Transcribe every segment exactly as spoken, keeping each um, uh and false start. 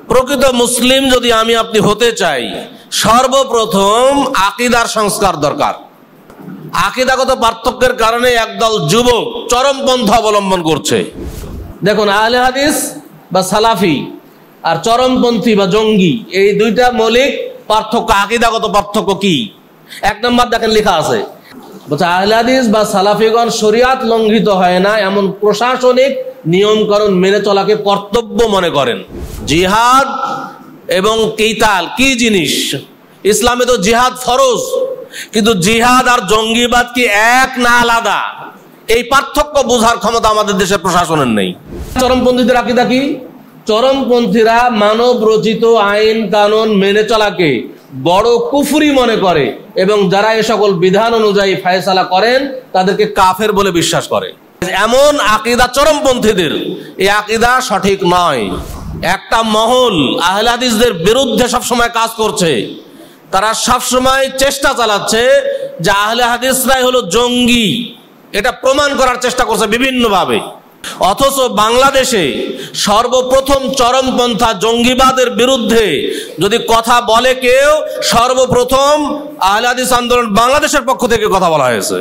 প্রকৃত মুসলিম যদি আমি আপনি হতে চাই, সর্বপ্রথম আকীদার সংস্কার দরকার। আকীদাগত পার্থক্যের কারণে একদল যুবক চরমপন্থা অবলম্বন করছে। দেখুন, আহলে হাদিস বা সালাফি আর চরমপন্থী বা জঙ্গি, এই দুইটা মৌলিক পার্থক্য। আকীদাগত পার্থক্য কি? এক নম্বর দেখেন লেখা আছে, বলছে আহলে হাদিস বা সালাফিগণ শরিয়াত লঙ্ঘিত হয় না এমন প্রশাসনিক নিয়ম কানুন মেনে চলাকে কর্তব্য মনে করেন। জিহাদ এবং কিতাল কি জিনিস? ইসলামে তো জিহাদ ফরজ, কিন্তু জিহাদ আর জঙ্গিবাদ কি এক না আলাদা? এই পার্থক্য বোঝার ক্ষমতা আমাদের দেশের প্রশাসনের নেই। চরমপন্থীদের আকীদা কি? চরমপন্থীরা মানব রচিত আইন কানুন মেনে চলাকে বড় কুফরি মনে করে এবং যারা এ সকল বিধান অনুযায়ী ফায়সালা করেন তাদেরকে কাফের বলে বিশ্বাস করে। এমন আকীদা চরমপন্থীদের, এই আকীদা সঠিক নয়। একটা মহল আহলে হাদিসদের বিরুদ্ধে সবসময় কাজ করছে। তারা সবসময় চেষ্টা চালাচ্ছে যে আহলে হাদিসরাই হলো জঙ্গি, এটা প্রমাণ করার চেষ্টা করছে বিভিন্নভাবে। অথচ বাংলাদেশে সর্বপ্রথম চরমপন্থা জঙ্গিবাদের বিরুদ্ধে যদি কথা বলে কেউ, সর্বপ্রথম আহলে হাদিস আন্দোলন বাংলাদেশের পক্ষ থেকে কথা বলা হয়েছে।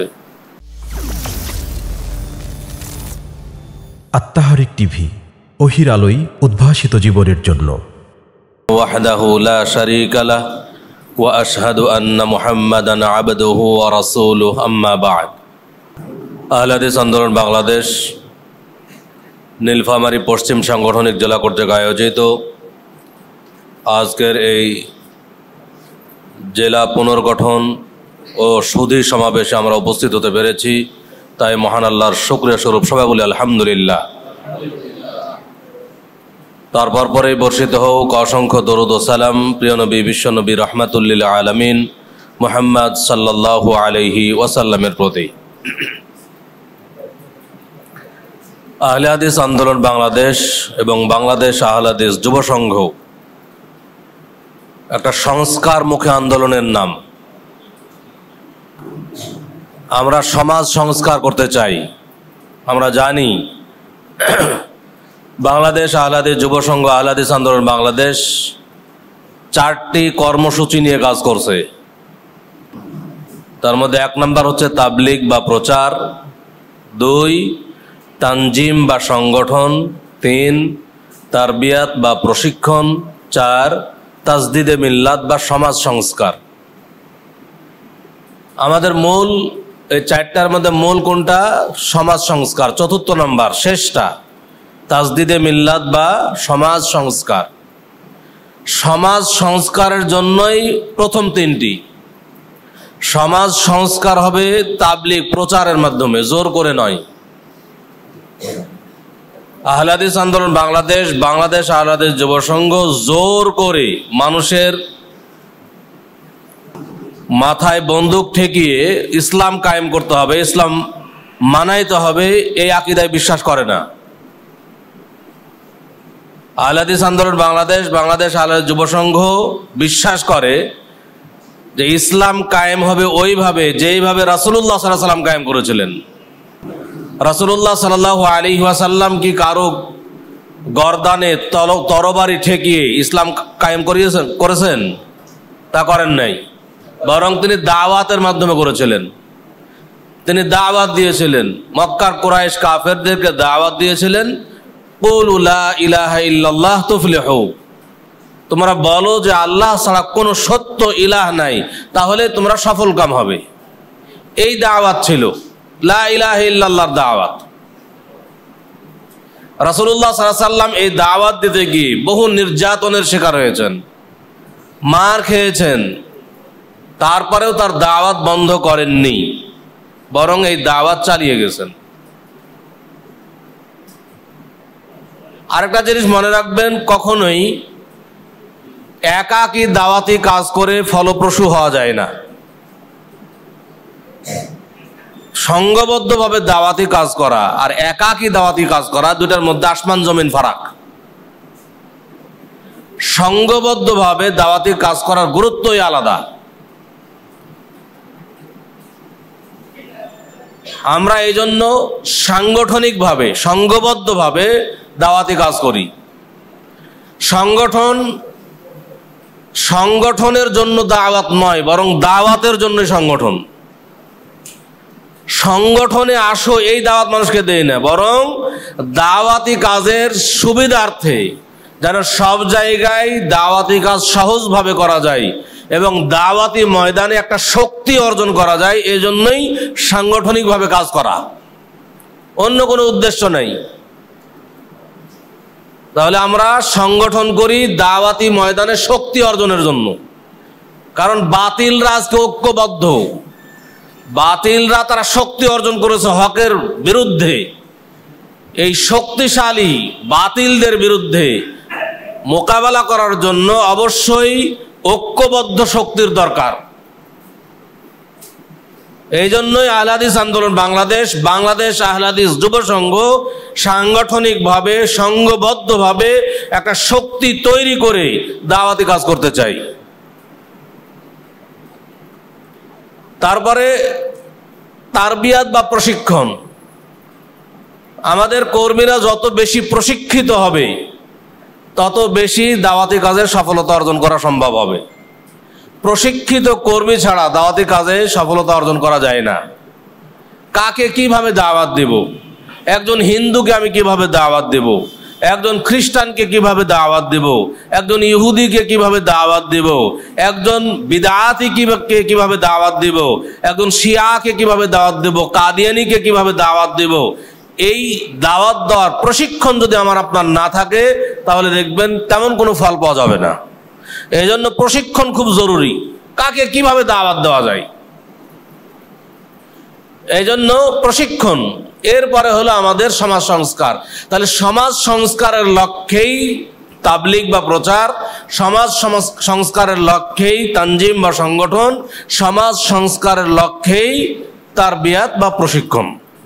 আত-তাহরিক টিভি, ওহির আলোই উদ্ভাসিত জীবনের জন্য। ওয়াহদাহু লা শারীকা লাহ ওয়া আশহাদু আন্না মুহাম্মাদান আবদুহু ওয়া রাসূলুহু, আম্মা বা'দ। আহলে হাদিস আন্দোলন বাংলাদেশ নীলফামারী পশ্চিম সাংগঠনিক জেলা কর্তৃক আয়োজিত আজকের এই জেলা পুনর্গঠন ও সুধী সমাবেশে আমরা উপস্থিত হতে পেরেছি, তাই মহান আল্লাহর শুকরিয়া স্বরূপ সবাই বলি আলহামদুলিল্লাহ। তারপর পরেই বর্ষিত হোক অসংখ্য দরুদ ও সালাম প্রিয় নবী বিশ্বনবী রহমাতুল্লিল আলামিন মুহাম্মদ সাল্লাল্লাহু আলাইহি ওয়াসাল্লামের প্রতি। আহলে হাদিস আন্দোলন বাংলাদেশ এবং বাংলাদেশ আহলে হাদিস যুব সংঘ একটা সংস্কারমুখী আন্দোলনের নাম। আমরা সমাজ সংস্কার করতে চাই। আমরা জানি বাংলাদেশ আহলে হাদিস যুব সংঘ আহলে হাদিস আন্দোলন বাংলাদেশ চারটি কর্মসূচি নিয়ে কাজ করছে। তার মধ্যে এক নম্বর হচ্ছে তাবলিগ বা প্রচার, দুই তানজিম বা সংগঠন, তিন তারবিয়াত বা প্রশিক্ষণ, চার তাজদিদে মিল্লাত বা সমাজ সংস্কার। আমাদের মূল এই চারটার মধ্যে মূল কোনটা? সমাজ সংস্কার। চতুর্থ নম্বর শেষটা তাজদিদে মিল্লাত বা সমাজ সংস্কার। সমাজ সংস্কারের জন্যই প্রথম তিনটি। সমাজ সংস্কার হবে তাবলিগ প্রচারের মাধ্যমে, জোর করে নয়। আহলে হাদিস আন্দোলন বাংলাদেশ, বাংলাদেশ আহলে হাদিস যুব সংঘ জোর করে মানুষের মাথায় বন্দুক ঠেকিয়ে ইসলাম কায়েম করতে হবে, ইসলাম মানাইতে হবে, এই আকীদায় বিশ্বাস করে না। আহলে হাদিস আন্দোলন বাংলাদেশ, বাংলাদেশ আহলে হাদিস যুব সংঘ বিশ্বাস করে যে ইসলাম কায়েম হবে ওইভাবে যেইভাবে রাসূলুল্লাহ সাল্লাল্লাহু আলাইহি ওয়াসাল্লাম কায়েম করেছিলেন। রাসূলুল্লাহ সাল্লাল্লাহু আলাইহি ওয়াসাল্লাম কি কারো গর্দানে তরবারি ঠেকিয়ে ইসলাম কায়েম করিয়েছেন করেছেন? তা করেন নাই। বরং তিনি দাওয়াতের মাধ্যমে করেছিলেন। তিনি দাওয়াত দিয়েছিলেন, মক্কার কুরাইশ কাফেরদেরকে দাওয়াত দিয়েছিলেন, কুলু লা ইলাহা ইল্লাল্লাহ তুফলিহু, তোমরা বলো যে আল্লাহ ছাড়া কোনো সত্য ইলাহ নাই, তাহলে তোমরা সফলকাম হবে। এই দাওয়াত ছিল, লা ইলাহা ইল্লাল্লাহর দাওয়াত। রাসূলুল্লাহ সাল্লাল্লাহু আলাইহি ওয়াসাল্লাম এই দাওয়াত দিতে গিয়ে বহু নির্যাতনের শিকার হয়েছেন, মার খেয়েছেন, তারপরেও তার দাওয়াত বন্ধ করেননি, বরং এই দাওয়াত চালিয়ে গেছেন। আরেকটা জিনিস মনে রাখবেন, কখনোই একাকী দাওয়াতি কাজ করে ফলপ্রসূ হওয়া যায় না। সংঘবদ্ধভাবে দাওয়াতি কাজ করা আর একাকী দাওয়াতি কাজ করা, দুটার মধ্যে আসমান জমিন ফারাক। সংঘবদ্ধভাবে দাওয়াতি কাজ করার গুরুত্বই আলাদা। আমরা এই জন্য সাংগঠনিকভাবে সংঘবদ্ধভাবে দাওয়াতি কাজ করি। সংগঠন সংগঠনের জন্য দাওয়াত নয়, বরং দাওয়াতের জন্য সংগঠন। সংগঠনে আসো এই দাওয়াত মানুষকে দেয় না, বরং দাওয়াতি কাজের সুবিধার্থে যেন সব জায়গায় দাওয়াতি কাজ সহজভাবে করা যায় এবং দাওয়াতি ময়দানে একটা শক্তি অর্জন করা যায়, এই জন্যই সাংগঠনিকভাবে কাজ করা, অন্য কোনো উদ্দেশ্য নেই। তাহলে আমরা সংগঠন করি দাওয়াতি ময়দানে শক্তি অর্জনের জন্য। কারণ বাতিলরা আজকে ঐক্যবদ্ধ, বাতিলরা তারা শক্তি অর্জন করেছে হকের বিরুদ্ধে। এই শক্তিশালী বাতিলদের বিরুদ্ধে মোকাবেলা করার জন্য অবশ্যই ঐক্যবদ্ধ শক্তির দরকার। এই জন্যই আহলে হাদিস আন্দোলন বাংলাদেশ, বাংলাদেশ আহলে হাদিস যুব সংঘ সাংগঠনিকভাবে সংঘবদ্ধভাবে একটা শক্তি তৈরি করে দাওয়াতি কাজ করতে চাই। তারপরে তারবিয়াত বা প্রশিক্ষণ। আমাদের কর্মীরা যত বেশি প্রশিক্ষিত হবে তত বেশি দাওয়াতি কাজের সফলতা অর্জন করা সম্ভব হবে। প্রশিক্ষিত কর্মী ছাড়া দাওয়াতি কাজে সফলতা অর্জন করা যায় না। কাকে কিভাবে দাওয়াত দেব, একজন হিন্দুকে আমি কিভাবে দাওয়াত দেব, একজন খ্রিস্টানকে কিভাবে দাওয়াত দেব, একজন ইহুদিকে কিভাবে দাওয়াত দেব, একজন বিদআতিকে কিভাবে দাওয়াত দেব, একজন শিয়াকে কিভাবে দাওয়াত দেব, কাদিয়ানিকে কিভাবে দাওয়াত দেব, এই দাওয়াত দেওয়ার প্রশিক্ষণ যদি আমার আপনার না থাকে তাহলে দেখবেন তেমন কোনো ফল পাওয়া যাবে না। এই জন্য প্রশিক্ষণ খুব জরুরি, কাকে কিভাবে দাওয়াত দেওয়া যায়, এই জন্য প্রশিক্ষণ। এরপরে হলো আমাদের সমাজ সংস্কার। তাহলে সমাজ সংস্কারের লক্ষ্যেই তাবলিগ বা প্রচার, সমাজ সংস্কারের লক্ষ্যেই তানজিম বা সংগঠন, সমাজ সংস্কারের লক্ষ্যেই তারবিয়াত বা প্রশিক্ষণ।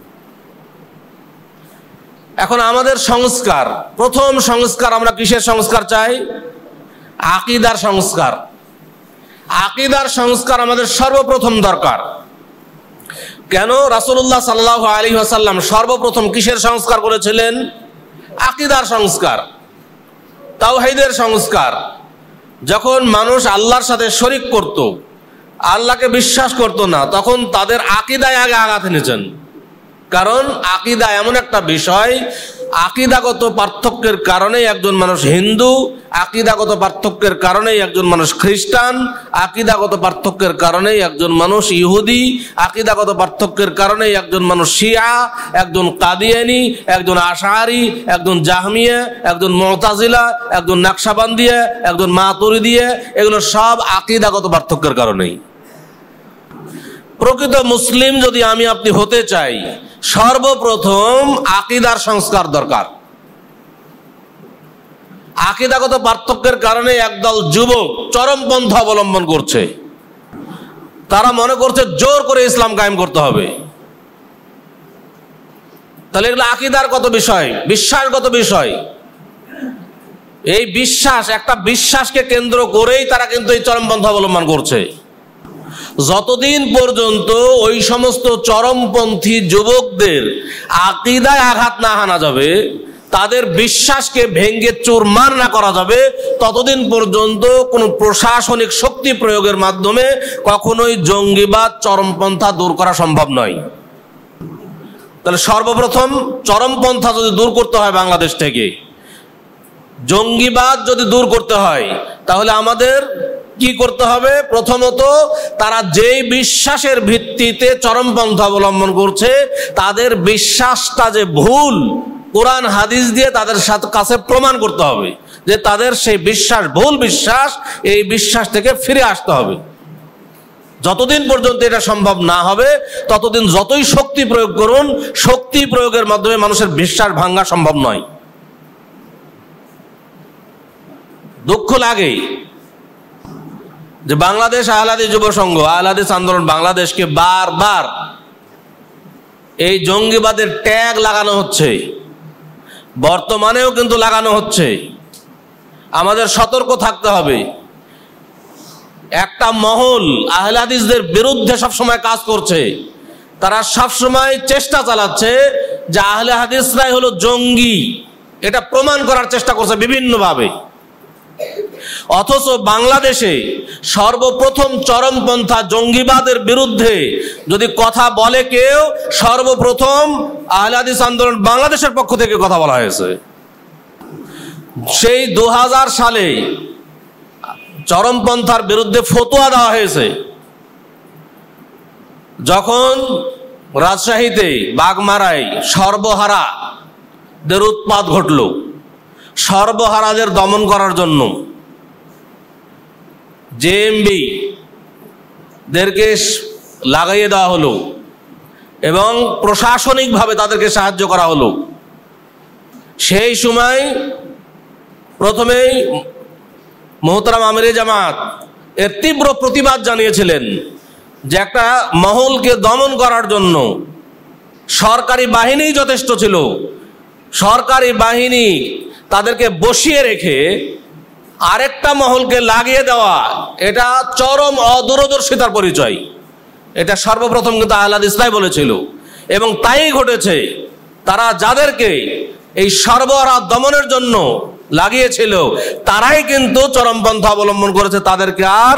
এখন আমাদের সংস্কার, প্রথম সংস্কার আমরা কিসের সংস্কার চাই? আকীদার সংস্কার। আকীদার সংস্কার আমাদের সর্বপ্রথম দরকার। কেন? রাসূলুল্লাহ সাল্লাল্লাহু আলাইহি ওয়াসাল্লাম সর্বপ্রথম কিসের সংস্কার করেছিলেন? আকীদার সংস্কার, তাওহীদের সংস্কার। যখন মানুষ আল্লাহর সাথে শরীক করত, আল্লাহকে বিশ্বাস করত না, তখন তাদের আকীদায় আগে আঘাত এনেছেন। কারণ আকীদা এমন একটা বিষয়, আকীদাগত পার্থক্যের কারণেই একজন মানুষ হিন্দু, আকীদাগত পার্থক্যের কারণেই একজন মানুষ খ্রিস্টান, আকীদাগত পার্থক্যের কারণেই একজন মানুষ ইহুদি, আকীদাগত পার্থক্যের কারণেই একজন মানুষ শিয়া, একজন কাদিয়ানি, একজন আশআরি, একজন জাহমিয়া, একজন মুতাজিলা, একজন নাকশবন্দিয়া, একজন মাতুরিদিয়া। এগুলো সব আকীদাগত পার্থক্যের কারণেই। প্রকৃত মুসলিম যদি আমি আপনি হতে চাই, সর্বপ্রথম আকীদার সংস্কার দরকার। আকীদাগত পার্থক্যের কারণে একদল যুবক চরমপন্থা অবলম্বন করছে। তারা মনে করছে জোর করে ইসলাম কায়েম করতে হবে। তাহলে এগুলো আকীদার কত বিষয়, বিশ্বাসগত বিষয়। এই বিশ্বাস, একটা বিশ্বাসকে কেন্দ্র করেই তারা কিন্তু এই চরমপন্থা অবলম্বন করছে। যতদিন পর্যন্ত ওই সমস্ত চরমপন্থী যুবকদের আকীদায় আঘাত না হানা যাবে, তাদের বিশ্বাসকে ভেঙ্গে চুরমার না করা যাবে, ততদিন পর্যন্ত কোনো প্রশাসনিক শক্তি প্রয়োগের মাধ্যমে কখনোই জঙ্গিবাদ, চরমপন্থা দূর করা সম্ভব নয়। তাহলে সর্বপ্রথম চরমপন্থা যদি দূর করতে হয় বাংলাদেশ থেকে, জঙ্গিবাদ যদি দূর করতে হয়, তাহলে আমাদের কি করতে হবে? প্রথমত তারা যেই বিশ্বাসের ভিত্তিতে চরমপন্থা অবলম্বন করছে, তাদের বিশ্বাসটা যে ভুল, কোরআন হাদিস দিয়ে তাদের সাথে কাছে প্রমাণ করতে হবে যে তাদের সেই বিশ্বাস ভুল বিশ্বাস, এই বিশ্বাস থেকে ফিরে আসতে হবে। যতদিন পর্যন্ত এটা সম্ভব না হবে, ততদিন যতই শক্তি প্রয়োগ করুন, শক্তি প্রয়োগের মাধ্যমে মানুষের বিশ্বাস ভাঙা সম্ভব নয়। দুঃখ লাগে যে বাংলাদেশ আহলে হাদিস যুব সংঘ, আহলে হাদিস আন্দোলন বাংলাদেশকে বারবার এই জঙ্গিবাদের ট্যাগ লাগানো হচ্ছে, বর্তমানেও কিন্তু লাগানো হচ্ছে। আমাদের সতর্ক থাকতে হবে। একটা মহল আহলে হাদিসদের বিরুদ্ধে সবসময় কাজ করছে। তারা সবসময় চেষ্টা চালাচ্ছে যে আহলে হাদিসরাই হলো জঙ্গি, এটা প্রমাণ করার চেষ্টা করছে বিভিন্নভাবে। অথচ বাংলাদেশে সর্বপ্রথম চরমপন্থা জঙ্গিবাদের বিরুদ্ধে যদি কথা বলে কেউ, সর্বপ্রথম আহলে হাদিস আন্দোলন বাংলাদেশের পক্ষ থেকে কথা বলা হয়েছে। সেই দু হাজার সালে চরমপন্থার বিরুদ্ধে ফতোয়া দেওয়া হয়েছে। যখন রাজশাহীতে বাগমারায় সর্বহারাদের উৎপাত ঘটল, সর্বহারাদের দমন করার জন্য জেএমবি দেরকে লাগাইয়ে দেওয়া হলো এবং প্রশাসনিকভাবে তাদেরকে সাহায্য করা হলো। সেই সময় প্রথমেই মোহতারাম আমিরে জামাত এর তীব্র প্রতিবাদ জানিয়েছিলেন যে একটা মহলকে দমন করার জন্য সরকারি বাহিনী যথেষ্ট ছিল। সরকারি বাহিনী তাদেরকে বসিয়ে রেখে আরেকটা মহলকে লাগিয়ে দেওয়া, এটা চরম অদূরদর্শিতার পরিচয়। এটা সর্বপ্রথম কিন্তু আহলে হাদিসরাই বলেছিল এবং তাই ঘটেছে। তারা যাদেরকে এই সর্বহারা দমনের জন্য লাগিয়েছিল তারাই কিন্তু চরমপন্থা অবলম্বন করেছে, তাদেরকে আর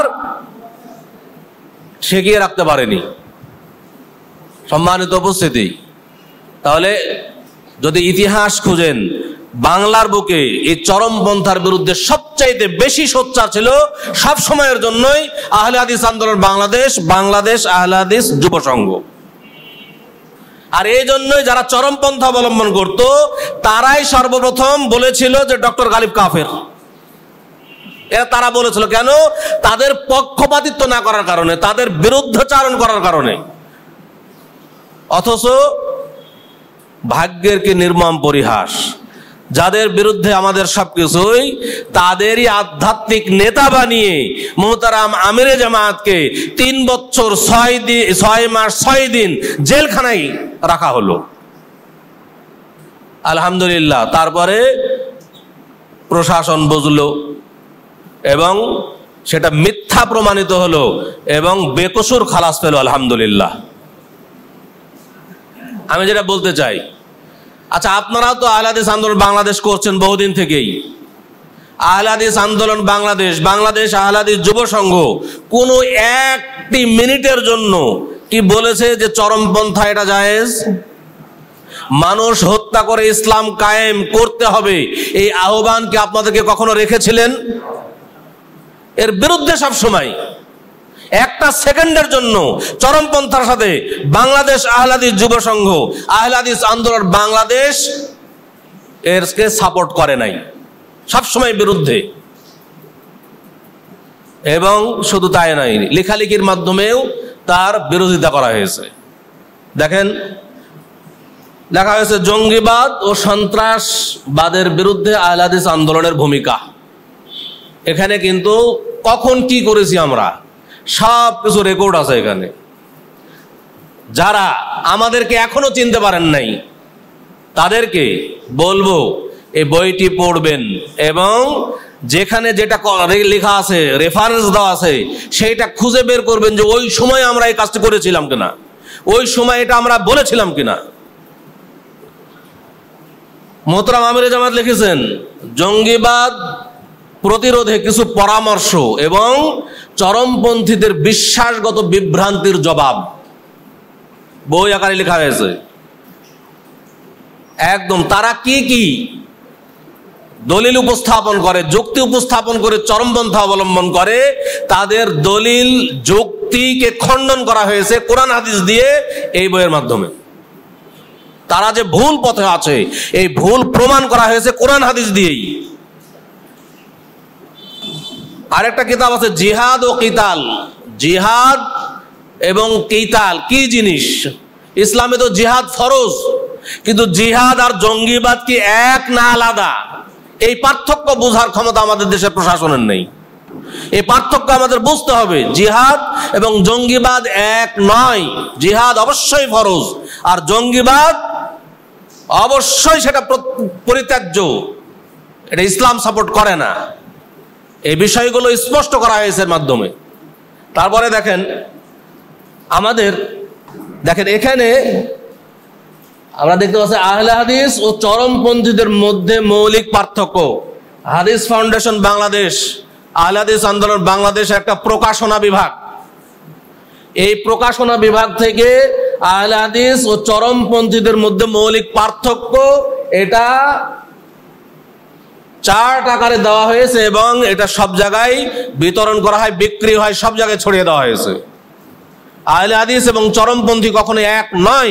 ঠেকিয়ে রাখতে পারেনি। সম্মানিত উপস্থিতি, তাহলে যদি ইতিহাস খুঁজেন, বাংলার বুকে এই চরমপন্থার বিরুদ্ধে সবচাইতে বেশি সোচ্চার ছিল সব সময়ের জন্যই আহলে হাদিস আন্দোলন বাংলাদেশ, বাংলাদেশ আহলে হাদিস যুব সংঘ। আর এই জন্যই যারা চরমপন্থা অবলম্বন করত তারাই সর্বপ্রথম বলেছিল যে ডক্টর গালিব কাফের। এরা তারা বলেছিল কেন? তাদের পক্ষপাতিত্ব না করার কারণে, তাদের বিরুদ্ধাচারণ করার কারণে। অথচ ভাগ্যের কি নির্মম পরিহাস, যাদের বিরুদ্ধে আমাদের সবকিছুই, তাদেরই আধ্যাত্মিক নেতা বানিয়ে মোহতারাম আমিরে জামাতকে তিন বছর ছয় দিন ছয় মাস ছয় দিন জেলখানায় রাখা হলো। আলহামদুলিল্লাহ, তারপরে প্রশাসন বুঝলো এবং সেটা মিথ্যা প্রমাণিত হলো এবং বেকসুর খালাস পেল। আলহামদুলিল্লাহ। আমি যেটা বলতে চাই, আচ্ছা আপনারা তো আহলে হাদিস আন্দোলন বাংলাদেশ করছেন বহুদিন থেকেই। আহলে হাদিস আন্দোলন বাংলাদেশ, বাংলাদেশ আহলে হাদিস যুব সংঘ কোনো একটি মিনিটের জন্য কি বলেছে যে চরমপন্থা এটা জায়েজ? মানুষ হত্যা করে ইসলাম কায়েম করতে হবে এই আহ্বান কি আপনাদেরকে কখনো রেখেছিলেন? এর বিরুদ্ধে সব সময় একটা সেকেন্ডের জন্য চরমপন্থার সাথে বাংলাদেশ আহলে হাদিস যুব সংঘ, আহলে হাদিস আন্দোলন বাংলাদেশ এরকে সাপোর্ট করে নাই, সবসময় বিরুদ্ধে। এবং শুধু তাই নাই, লেখালেখির মাধ্যমেও তার বিরোধিতা করা হয়েছে। দেখেন, লেখা হয়েছে জঙ্গিবাদ ও সন্ত্রাসবাদের বিরুদ্ধে আহলে হাদিস আন্দোলনের ভূমিকা। এখানে কিন্তু কখন কি করেছি আমরা সব কিছু রেকর্ড আছে এখানে। যারা আমাদেরকে এখনো চিনতে পারেন নাই তাদেরকে বলবো এই বইটি পড়বেন এবং যেখানে যেটা লেখা আছে, রেফারেন্স দেওয়া আছে, সেইটা খুঁজে বের করবেন যে ওই সময় আমরা এই কাজটি করেছিলাম কিনা, ওই সময় এটা আমরা বলেছিলাম কিনা। মোহতারাম আমিরে জামাত লিখেছেন জঙ্গিবাদ প্রতিরোধে কিছু পরামর্শ এবং চরমপন্থীদের বিশ্বাসগত বিভ্রান্তির জবাব, বই আকারে লেখা হয়েছে। একদম তারা কি কি দলিল উপস্থাপন করে, যুক্তি উপস্থাপন করে চরমপন্থা অবলম্বন করে, তাদের দলিল যুক্তিকে খণ্ডন করা হয়েছে কোরআন হাদিস দিয়ে এই বইয়ের মাধ্যমে। তারা যে ভুল পথে আছে এই ভুল প্রমাণ করা হয়েছে কোরআন হাদিস দিয়েই। আরেকটা কিতাব আছে জিহাদ ও কিতাল, জিহাদ এবং কিতাল কি জিনিস? ইসলামে তো জিহাদ ফরজ, কিন্তু জিহাদ আর জঙ্গিবাদ কি এক না আলাদা? এই পার্থক্য বোঝার ক্ষমতা আমাদের দেশের প্রশাসনের নেই। এই পার্থক্য আমাদের বুঝতে হবে। জিহাদ এবং জঙ্গিবাদ এক নয়। জিহাদ অবশ্যই ফরজ, আর জঙ্গিবাদ অবশ্যই সেটা পরিত্যাজ্য, এটা ইসলাম সাপোর্ট করে না। এই বিষয়গুলো স্পষ্ট করা হয়েছে মাধ্যমে। তারপরে দেখেন আমাদের, দেখেন এখানে আমরা দেখতে পাচ্ছি আহলে হাদিস ও চরমপন্থীদের মধ্যে মৌলিক পার্থক্য। হাদিস ফাউন্ডেশন বাংলাদেশ আহলে হাদিস আন্দোলন বাংলাদেশের একটা প্রকাশনা বিভাগ। এই প্রকাশনা বিভাগ থেকে আহলে হাদিস ও চরমপন্থীদের মধ্যে মৌলিক পার্থক্য এটা চার্ট আকারে দেওয়া হয়েছে এবং এটা সব জায়গায় বিতরণ করা হয়, বিক্রি হয়, সব জায়গায় ছড়িয়ে দেওয়া হয়েছে। আহলে হাদিস এবং চরমপন্থী কখনো এক নয়,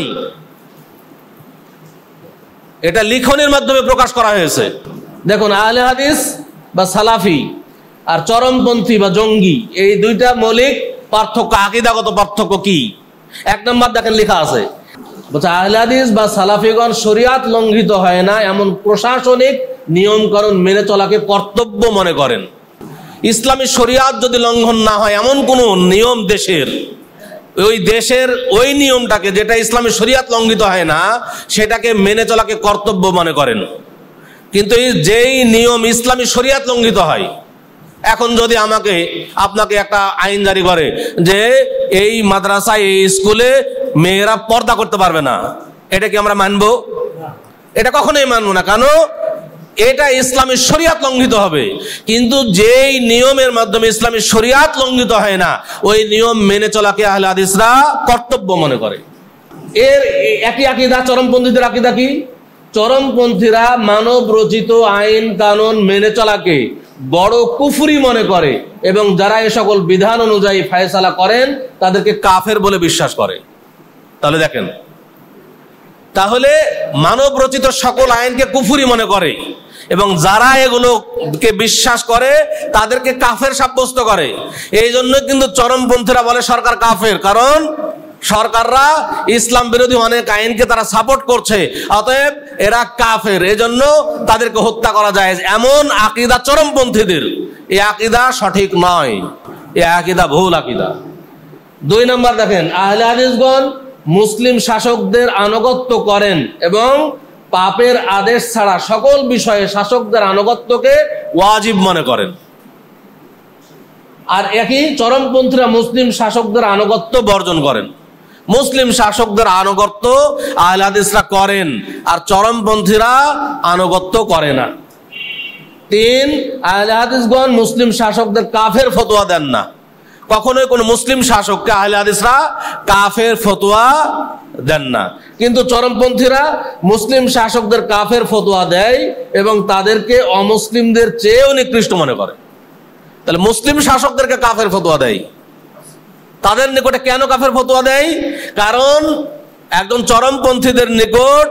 এটা লিখনের মাধ্যমে প্রকাশ করা হয়েছে। দেখুন, আহলে হাদিস বা সালাফি আর চরমপন্থী বা জঙ্গি, এই দুইটা মৌলিক পার্থক্য, আকীদাগত পার্থক্য কি? এক নম্বর দেখেন লেখা আছে, বলছে আহলে হাদিস বা সালাফিগণ শরিয়াত লঙ্ঘিত হয় না এমন প্রশাসনিক নিয়মকানুন মেনে চলাকে কর্তব্য মনে করেন। ইসলামী শরিয়াত যদি লঙ্ঘন না হয় এমন কোন নিয়ম দেশের, ওই দেশের ওই নিয়মটাকে, যেটা ইসলামী শরিয়াত লঙ্ঘিত হয় না, সেটাকে মেনে চলাকে কর্তব্য মনে করেন। কিন্তু যেই নিয়ম ইসলামী শরিয়াত লঙ্ঘিত হয়, এখন যদি আমাকে আপনাকে একটা আইন জারি করে যে এই মাদ্রাসায়, এই স্কুলে মেয়েরা পর্দা করতে পারবে না, এটা কি আমরা মানবো? এটা কখনোই মানবো না। কেন? এটা ইসলামী শরিয়াত লঙ্ঘিত হবে। কিন্তু যেই নিয়মের মাধ্যমে ইসলামী শরিয়াত লঙ্ঘিত হয় না, ওই নিয়ম মেনে চলাকে আহলে হাদিসরা কর্তব্য মনে করে। এর একই আকীদা চরমপন্থীদের আকীদা কি? চরমপন্থীরা মানব রচিত আইন কানুন মেনে চলাকে বড় কুফরি মনে করে এবং যারা এ সকল বিধান অনুযায়ী ফায়সালা করেন তাদেরকে কাফের বলে বিশ্বাস করে। তাহলে দেখেন, তাহলে মানব রচিত সকল আইনকে কুফরি মনে করে এবং যারা এগুলোকে বিশ্বাস করে তাদেরকে কাফের সাব্যস্ত করে। এই জন্য কিন্তু চরমপন্থীরা বলে সরকার কাফের, কারণ সরকাররা ইসলাম বিরোধী অনেক আইনকে তারা সাপোর্ট করছে, অতএব এরা কাফের, এজন্য তাদেরকে হত্যা করা যায়। এমন আকীদা চরমপন্থীদের, এই আকীদা সঠিক নয়, এই আকীদা ভুল আকীদা। দুই নম্বর দেখেন, আহলে হাদিসগণ মুসলিম শাসকদের আনুগত্য করেন এবং পাপের আদেশ ছাড়া সকল বিষয়ে শাসকদের আনুগত্যকে ওয়াজিব মনে করেন। আর একই চরমপন্থীরা মুসলিম শাসকদের আনুগত্য বর্জন করেন। মুসলিম শাসকদের আনুগত্য আহলে হাদিসরা করেন আর চরমপন্থীরা আনুগত্য করে না। তিন, আহলে হাদিসগণ মুসলিম শাসকদের কাফের ফতোয়া দেন না। কখনোই কোন মুসলিম শাসককে আহলে হাদিসরা কাফের ফতোয়া দেন না। কিন্তু চরমপন্থীরা মুসলিম শাসকদের কাফের ফতোয়া দেয় এবং তাদেরকে অমুসলিমদের চেয়েও নিকৃষ্ট মনে করে। তাহলে মুসলিম শাসকদেরকে কাফের ফতোয়া দেয়, তাদের নিকটে কেন কাফের ফতোয়া দেয়? কারণ একজন চরমপন্থীদের নিকট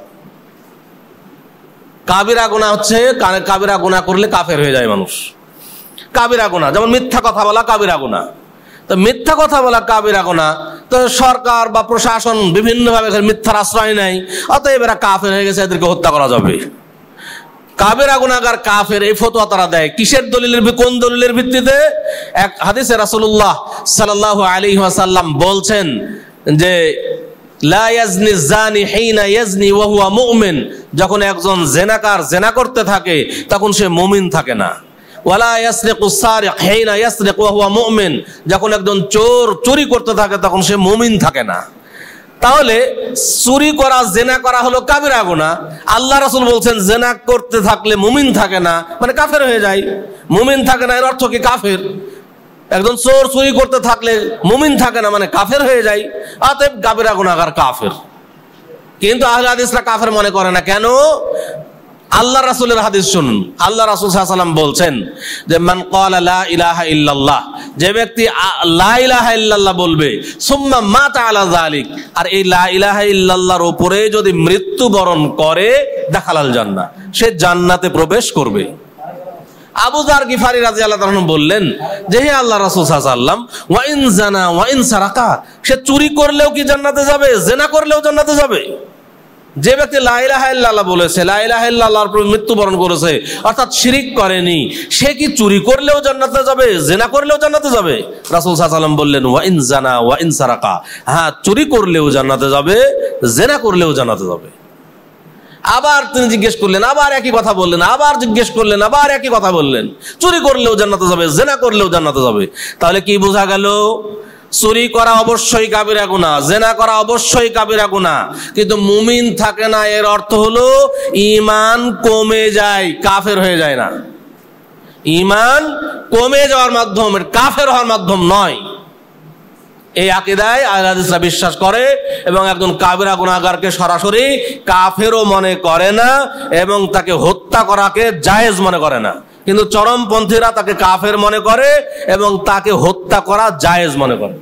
কাবিরা গুনাহ হচ্ছে, কাবিরা গুনাহ করলে কাফের হয়ে যায় মানুষ। কাবিরা গুনাহ যেমন মিথ্যা কথা বলা কাবিরা গুনাহ। তো মিথ্যা কথা বলা কাবিরা গুনাহ, তো সরকার বা প্রশাসন বিভিন্নভাবে মিথ্যার আশ্রয় নেয়, অতএব এরা কাফের হয়ে গেছে, এদেরকে হত্যা করা যাবে। কাবেরা গুনাহগার কাফের, এই ফতোয়া তারা দেয়। কিসের দলিলের, কোন দলিলের ভিত্তিতে? এক হাদিসে রাসূলুল্লাহ সাল্লাল্লাহু আলাইহি ওয়াসাল্লাম বলছেন যে লা ইয়াজনি জানি হিনা ইয়াজনি ওয়া হুয়া মুমিন, যখন একজন জেনাকার জেনা করতে থাকে তখন সে মুমিন থাকে না। ওয়ালা ইয়াসরিকু সারিক হিনা ইয়াসরিক ওয়া হুয়া মুমিন, যখন একজন চোর চুরি করতে থাকে তখন সে মুমিন থাকে না। তাহলে চুরি করা, জেনা করা হলো কাবিরা গুনাহ। আল্লাহ রাসূল বলছেন জেনা করতে থাকলে মুমিন থাকে না, মানে কাফের হয়ে যায়। মুমিন থাকে না এর অর্থ কি? কাফের। একজন চোর চুরি করতে থাকলে মুমিন থাকে না, মানে কাফের হয়ে যায়, অতএব কাবিরা গুনাহগার কাফের। কিন্তু আহলে হাদিসরা কাফের মনে করে না। কেন? আল্লাহ রাসূলের হাদিস শুনুন। আল্লাহ রাসূল সাল্লাল্লাহু আলাইহি ওয়াসাল্লাম বলছেন যে মান ক্বালা লা ইলাহা ইল্লাল্লাহ, যে ব্যক্তি লা ইলাহা ইল্লাল্লাহ বলবে, সুম্মা মাতা আলা যালিক, আর এই লা ইলাহা ইল্লাল্লাহর উপরে যদি মৃত্যুবরণ করে, দাখালাল জান্নাহ, সে জান্নাতে প্রবেশ করবে। আবু যার গিফারি রাদিয়াল্লাহু তাআলা বললেন যে হে আল্লাহ রাসূল সাল্লাল্লাহু আলাইহি ওয়াসাল্লাম, ওয়া ইন জানা ওয়া ইন সারাকা, সে চুরি করলেও কি জান্নাতে যাবে? জেনা করলেও জান্নাতে যাবে? যে ব্যক্তি লা ইলাহা ইল্লাল্লাহ বলেছে, লা ইলাহা ইল্লাল্লাহর উপর মৃত্যুবরণ করেছে, অর্থাৎ শিরিক করেনি, সে কি চুরি করলেও জান্নাতে যাবে? জেনা করলেও জান্নাতে যাবে? রাসূল সাল্লাল্লাহু আলাইহি ওয়াসাল্লাম বললেন ওয়া ইন জানা ওয়া ইন সারাকা, হ্যাঁ চুরি করলেও জান্নাতে যাবে, জেনা করলেও জান্নাতে যাবে। আবার তিনি জিজ্ঞেস করলেন, আবার একই কথা বললেন, আবার জিজ্ঞেস করলেন, আবার একই কথা বললেন, চুরি করলেও জান্নাতে যাবে, জেনা করলেও জান্নাতে যাবে। তাহলে কি বোঝা গেল? চুরি করা অবশ্যই কাবিরা গুনাহ, জেনা করা অবশ্যই কাবিরা গুনাহ, কিন্তু মুমিন থাকে না, এর অর্থ হলো ঈমান কমে যায়, কাফের হয়ে যায় না। ঈমান কমে যাওয়ার মাধ্যম, কাফের হওয়ার মাধ্যম নয়। এই আকীদায় আহলে হাদিসরা বিশ্বাস করে এবং একজন কাবিরা গুনাহগারকে সরাসরি কাফেরও মনে করে না এবং তাকে হত্যা করাকে জায়েজ মনে করে না, কিন্তু চরমপন্থীরা তাকে কাফের মনে করে এবং তাকে হত্যা করা জায়েজ মনে করে।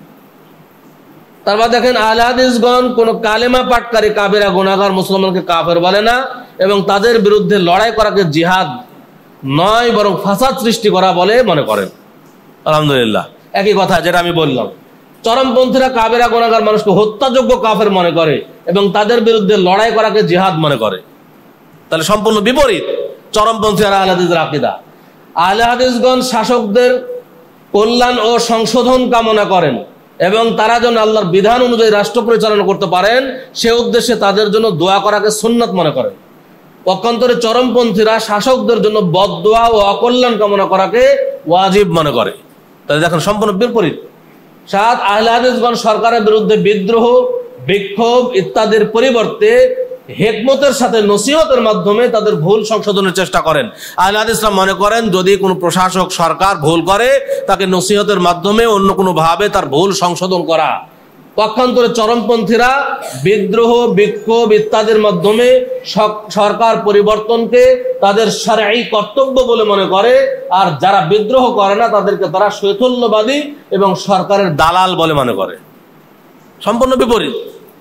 তারপর দেখেন আহলে হাদিসগণ কোন কালেমা পাঠকারী কাবিরা গুনাহগার মুসলমানকে কাফের বলে না এবং তাদের বিরুদ্ধে লড়াই করাকে জিহাদ নয় বরং ফাসাদ সৃষ্টি করা বলে মনে করেন। আলহামদুলিল্লাহ, একই কথা যেটা আমি বললাম। চরমপন্থীরা কাবিরা গুনাহগার মানুষকে হত্যাযোগ্য কাফের মনে করে এবং তাদের বিরুদ্ধে লড়াই করাকে জিহাদ মনে করে। তাহলে সম্পূর্ণ বিপরীত চরমপন্থী আর আহলে হাদিসের আকীদা। আহলে হাদিসগণ শাসকদের কল্যাণ ও সংশোধন কামনা করেন এবং তারা যেন আল্লাহর বিধান অনুযায়ী রাষ্ট্র পরিচালনা করতে পারেন সে উদ্দেশ্যে তাদের জন্য দোয়া করাকে সুন্নাত মনে করেন। পক্ষান্তরে চরমপন্থীরা শাসকদের জন্য বদদোয়া ও অকল্যাণ কামনা করাকে ওয়াজিব মনে করে। তাহলে দেখেন সম্পূর্ণ বিপরীত। সাত, আহলে হাদিসগণ সরকারের বিরুদ্ধে বিদ্রোহ, বিক্ষোভ ইত্যাদির পরিবর্তে হিকমতের সাথে নসিহতের মাধ্যমে তাদের ভুল সংশোধনের চেষ্টা করেন। আহলে হাদিসরা মনে করেন যদি কোনো প্রশাসক সরকার ভুল করে তাকে নসিহতের মাধ্যমে অন্য কোনো ভাবে তার ভুল সংশোধন করা। পক্ষান্তরে চরমপন্থীরা বিদ্রোহ, বিক্ষোভ ইত্যাদির মাধ্যমে সরকার পরিবর্তনকে তাদের শরঈ কর্তব্য বলে মনে করে, আর যারা বিদ্রোহ করে না তাদেরকে তারা শৈথল্যবাদী এবং সরকারের দালাল বলে মনে করে। সম্পূর্ণ বিপরীত।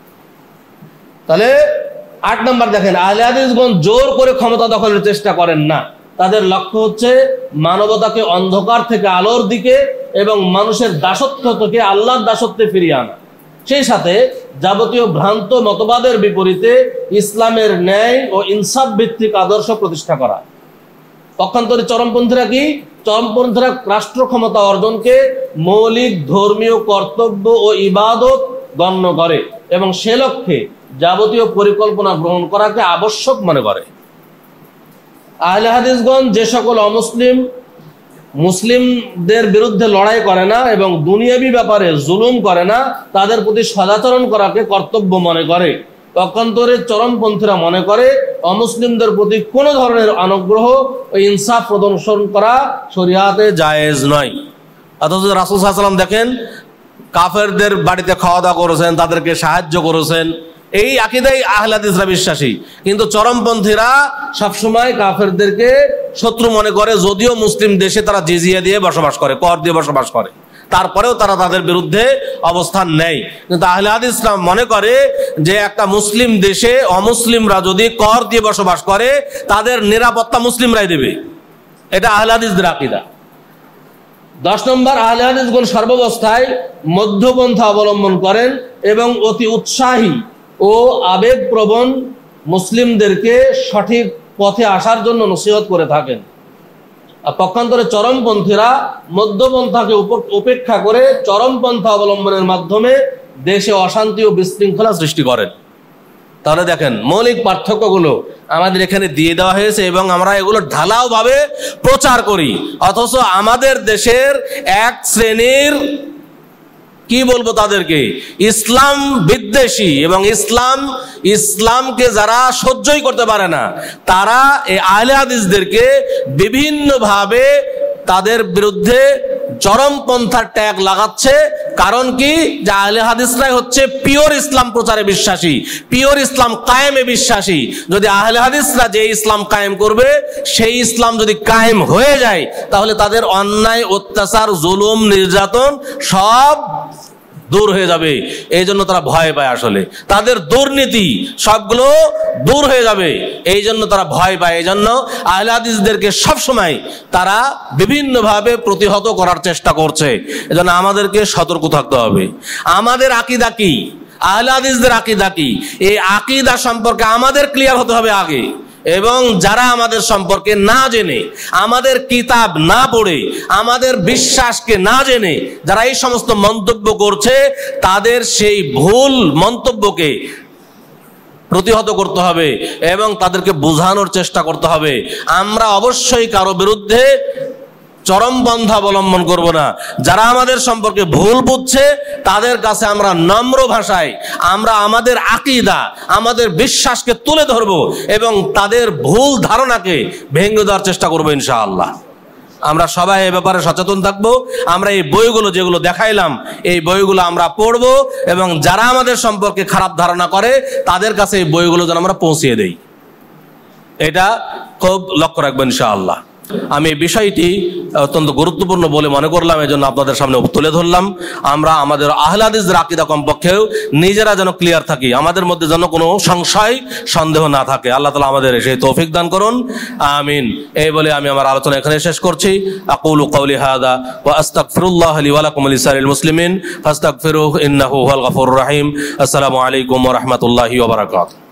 তাহলে আট নম্বর দেখেন, আহলে হাদিসগণ জোর করে ক্ষমতা দখলের চেষ্টা করেন না। তাদের লক্ষ্য হচ্ছে মানবতাকে অন্ধকার থেকে আলোর দিকে এবং মানুষের দাসত্ব থেকে আল্লাহর দাসত্বে ফিরিয়ে আনা, সেই সাথে যাবতীয় ভ্রান্ত মতবাদের বিপরীতে ইসলামের ন্যায় ও ইনসাফ ভিত্তিক আদর্শ প্রতিষ্ঠা করা। পক্ষান্তরে চরমপন্থীরা কি? চরমপন্থীরা রাষ্ট্র ক্ষমতা অর্জনকে মৌলিক ধর্মীয় কর্তব্য ও ইবাদত গণ্য করে এবং সে লক্ষ্যে যাবতীয় পরিকল্পনা গ্রহণ করাকে আবশ্যক মনে করে। আহলে হাদিসগণ যে সকল অমুসলিম মুসলিমদের বিরুদ্ধে লড়াই করে না এবং দুনিয়াবি ব্যাপারে জুলুম করে না তাদের প্রতি সদাচরণ করাকে কর্তব্য মনে করে। পক্ষান্তরে চরমপন্থীরা মনে করে অমুসলিমদের প্রতি কোনো ধরনের অনুগ্রহ ও ইনসাফ প্রদর্শন করা শরিয়াতে জায়েজ নয়। অথচ রাসূল সাল্লাল্লাহু আলাইহি ওয়াসাল্লাম দেখেন কাফেরদের বাড়িতে খাওয়া দাওয়া করেছেন, তাদেরকে সাহায্য করেছেন। এই আকীদায় আহলে হাদিসরা বিশ্বাসী, কিন্তু চরমপন্থীরা সবসময় কাফেরদেরকে শত্রু মনে করে, যদিও মুসলিম দেশে তারা জিজিয়া দিয়ে বসবাস করে, কর দিয়ে বসবাস করে, তারপরেও তারা তাদের বিরুদ্ধে অবস্থান নেয়। কিন্তু আহলে হাদিসরা মনে করে যে একটা মুসলিম দেশে অমুসলিমরা যদি কর দিয়ে বসবাস করে তাদের নিরাপত্তা মুসলিমরাই দেবে। এটা আহলে হাদিসদের আকীদা। দশ নম্বর, আহলে হাদিসগণ সর্বাবস্থায় মধ্যপন্থা অবলম্বন করেন এবং অতি উৎসাহী ও আবেগপ্রবণ মুসলিমদেরকে সঠিক পথে আসার জন্য নসিহত করে থাকেন। পক্ষান্তরে চরমপন্থীরা মধ্যপন্থাকে উপেক্ষা করে চরমপন্থা অবলম্বনের মাধ্যমে দেশে অশান্তি ও বিশৃঙ্খলা সৃষ্টি করেন। তাহলে দেখেন মৌলিক পার্থক্যগুলো আমাদের এখানে দিয়ে দেওয়া হয়েছে এবং আমরা এগুলো ঢালাও ভাবে প্রচার করি, অথচ আমাদের দেশের এক শ্রেণীর কি বলবো তাদেরকে ইসলাম বিদ্বেষী এবং ইসলাম ইসলামকে যারা সহ্যই করতে পারে না তারা এই আহলে হাদিসদেরকে বিভিন্নভাবে তাদের বিরুদ্ধে চরমপন্থার ট্যাগ লাগাচ্ছে। কারণ কি? যে আহলে হাদিসরাই হচ্ছে পিওর ইসলাম প্রচারে বিশ্বাসী, পিওর ইসলাম কায়েমে বিশ্বাসী। যদি আহলে হাদিসরা যে ইসলাম কায়েম করবে সেই ইসলাম যদি কায়েম হয়ে যায় তাহলে তাদের অন্যায়, অত্যাচার, জুলুম, নির্যাতন সব দূর হয়ে যাবে। এই জন্য তারা ভয় পায়, আসলে তাদের দুর্নীতি সবগুলো দূর হয়ে যাবে, এই জন্য তারা ভয় পায়। এই জন্য আহলে হাদিসদেরকে সবসময় তারা বিভিন্নভাবে প্রতিহত করার চেষ্টা করছে। এজন্য আমাদেরকে সতর্ক থাকতে হবে। আমাদের আকীদা কি, আহলে হাদিসদের আকীদা কি, এই আকীদা সম্পর্কে আমাদের ক্লিয়ার হতে হবে আগে। এবং যারা আমাদের সম্পর্কে না জেনে, আমাদের কিতাব না পড়ে, আমাদের বিশ্বাসকে না জেনে যারা এই সমস্ত মন্তব্য করছে তাদের সেই ভুল মন্তব্যকে প্রতিহত করতে হবে এবং তাদেরকে বোঝানোর চেষ্টা করতে হবে। আমরা অবশ্যই কারো বিরুদ্ধে চরমপন্থা অবলম্বন করব না। যারা আমাদের সম্পর্কে ভুল বুঝছে তাদের কাছে আমরা নম্র ভাষায় আমরা আমাদের আকীদা, আমাদের বিশ্বাসকে তুলে ধরব এবং তাদের ভুল ধারণাকে ভেঙে দেওয়ার চেষ্টা করবো ইনশাআল্লাহ। আমরা সবাই এ ব্যাপারে সচেতন থাকবো। আমরা এই বইগুলো যেগুলো দেখাইলাম এই বইগুলো আমরা পড়বো এবং যারা আমাদের সম্পর্কে খারাপ ধারণা করে তাদের কাছে এই বইগুলো যেন আমরা পৌঁছিয়ে দেই, এটা খুব লক্ষ্য রাখবেন ইনশাআল্লাহ। আমি এই বিষয়টি অত্যন্ত গুরুত্বপূর্ণ বলে মনে করলাম, এই জন্য আপনাদের সামনে তুলে ধরলাম। আমরা আমাদের আহলে হাদিসদের আকীদা কমপক্ষেও নিজেরা যেন ক্লিয়ার থাকি, আমাদের মধ্যে যেন কোনো সংশয় সন্দেহ না থাকে। আল্লাহ তাআলা আমাদের সেই তৌফিক দান করুন, আমিন। এই বলে আমি আমার আলোচনা এখানে শেষ করছি। আকুলু কওলি হাযা ওয়া আস্তাগফিরুল্লাহ লি ওয়া লাকুম ওয়া লিসাইরিল মুসলিমিন ফাস্তাগফিরুহু ইন্নাহু হুয়াল গফুরুর রহিম। আসসালামু আলাইকুম ওয়া রাহমাতুল্লাহি ওয়া বারাকাতুহু।